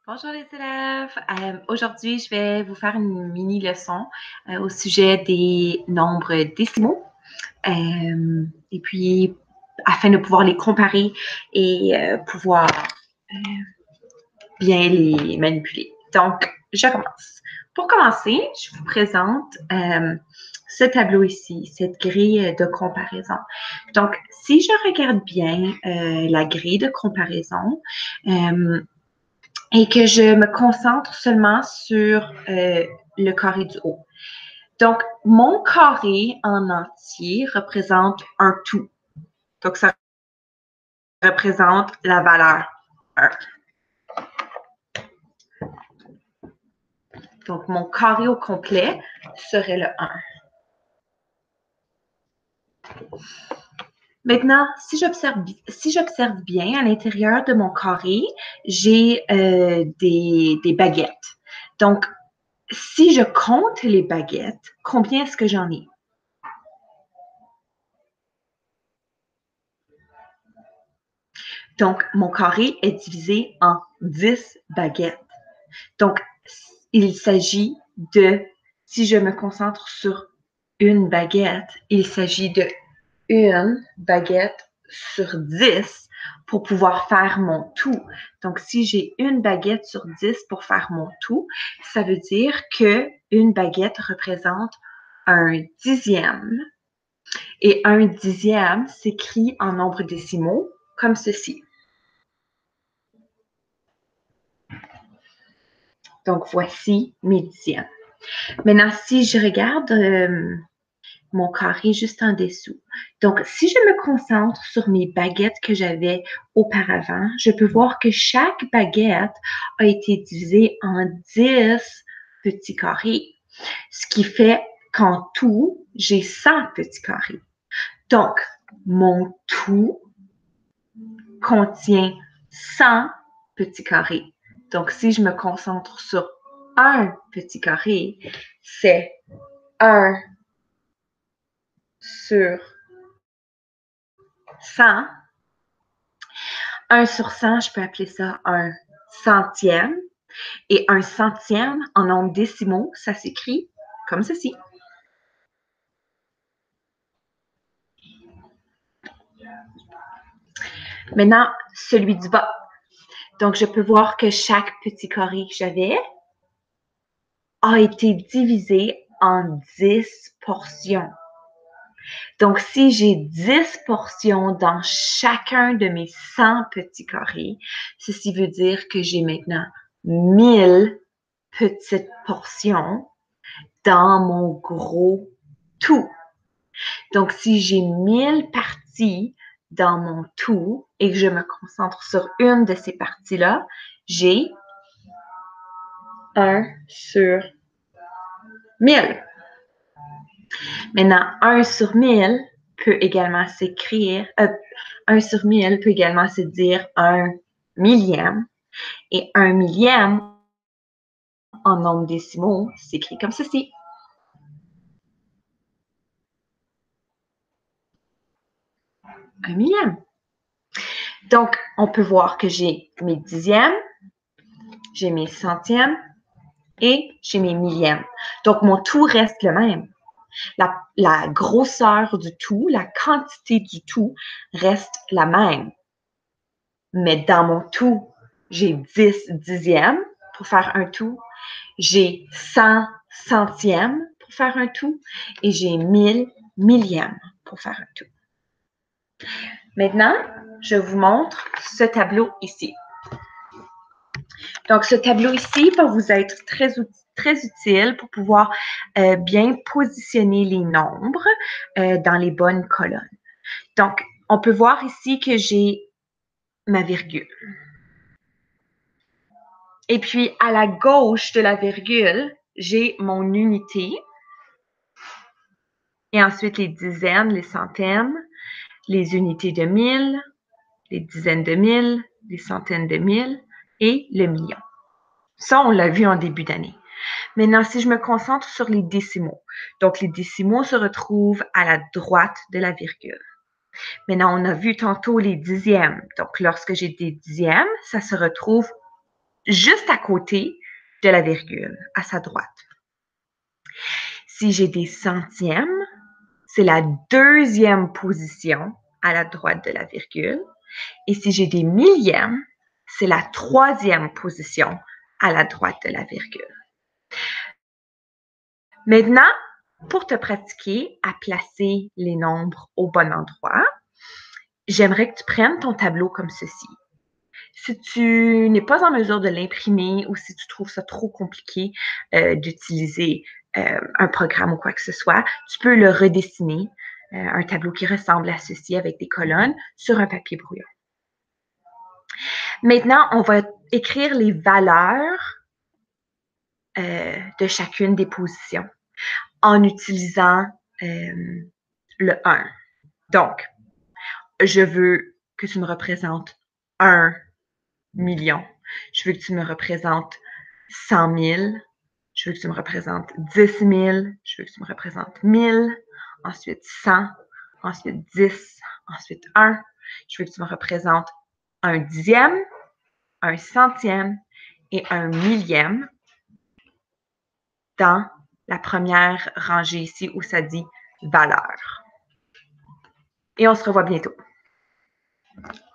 Bonjour les élèves. Aujourd'hui, je vais vous faire une mini leçon au sujet des nombres décimaux. Et puis, afin de pouvoir les comparer et pouvoir bien les manipuler. Donc, je commence. Pour commencer, je vous présente ce tableau ici, cette grille de comparaison. Donc, si je regarde bien la grille de comparaison, et que je me concentre seulement sur le carré du haut. Donc, mon carré en entier représente un tout. Donc, ça représente la valeur 1. Donc, mon carré au complet serait le 1. Maintenant, si j'observe bien, à l'intérieur de mon carré, j'ai des baguettes. Donc, si je compte les baguettes, combien est-ce que j'en ai? Donc, mon carré est divisé en 10 baguettes. Donc, il s'agit de, si je me concentre sur une baguette, il s'agit de une baguette sur 10 pour pouvoir faire mon tout. Donc, si j'ai une baguette sur 10 pour faire mon tout, ça veut dire que une baguette représente un dixième. Et un dixième s'écrit en nombres décimaux comme ceci. Donc, voici mes dixièmes. Maintenant, si je regarde mon carré juste en dessous. Donc, si je me concentre sur mes baguettes que j'avais auparavant, je peux voir que chaque baguette a été divisée en 10 petits carrés, ce qui fait qu'en tout, j'ai 100 petits carrés. Donc, mon tout contient 100 petits carrés. Donc, si je me concentre sur un petit carré, c'est 1 sur 100. 1 sur 100, je peux appeler ça un centième. Et un centième en nombres décimaux, ça s'écrit comme ceci. Maintenant, celui du bas. Donc, je peux voir que chaque petit carré que j'avais a été divisé en 10 portions. Donc, si j'ai 10 portions dans chacun de mes 100 petits carrés, ceci veut dire que j'ai maintenant 1000 petites portions dans mon gros tout. Donc, si j'ai 1000 parties dans mon tout et que je me concentre sur une de ces parties-là, j'ai 1 sur 1000. Maintenant, 1 sur 1000 peut également s'écrire, 1 sur 1000 peut également se dire 1 millième. Et 1 millième en nombres décimaux s'écrit comme ceci. Un millième. Donc, on peut voir que j'ai mes dixièmes, j'ai mes centièmes et j'ai mes millièmes. Donc, mon tout reste le même. La grosseur du tout, la quantité du tout reste la même. Mais dans mon tout, j'ai 10 dixièmes pour faire un tout. J'ai 100 centièmes pour faire un tout. Et j'ai 1000 millièmes pour faire un tout. Maintenant, je vous montre ce tableau ici. Donc, ce tableau ici va vous être très utile pour pouvoir bien positionner les nombres dans les bonnes colonnes. Donc, on peut voir ici que j'ai ma virgule. Et puis, à la gauche de la virgule, j'ai mon unité. Et ensuite, les dizaines, les centaines, les unités de 1000, les dizaines de 1000, les centaines de 1000 et le million. Ça, on l'a vu en début d'année. Maintenant, si je me concentre sur les décimaux, donc les décimaux se retrouvent à la droite de la virgule. Maintenant, on a vu tantôt les dixièmes. Donc, lorsque j'ai des dixièmes, ça se retrouve juste à côté de la virgule, à sa droite. Si j'ai des centièmes, c'est la deuxième position à la droite de la virgule. Et si j'ai des millièmes, c'est la troisième position à la droite de la virgule. Maintenant, pour te pratiquer à placer les nombres au bon endroit, j'aimerais que tu prennes ton tableau comme ceci. Si tu n'es pas en mesure de l'imprimer ou si tu trouves ça trop compliqué d'utiliser un programme ou quoi que ce soit, tu peux le redessiner, un tableau qui ressemble à ceci avec des colonnes sur un papier brouillon. Maintenant, on va écrire les valeurs de chacune des positions en utilisant le 1. Donc, je veux que tu me représentes 1 million. Je veux que tu me représentes 100 000. Je veux que tu me représentes 10 000. Je veux que tu me représentes 1000. Ensuite 100. Ensuite 10. Ensuite 1. Je veux que tu me représentes un dixième, un centième et un millième dans la première rangée ici où ça dit valeur. Et on se revoit bientôt.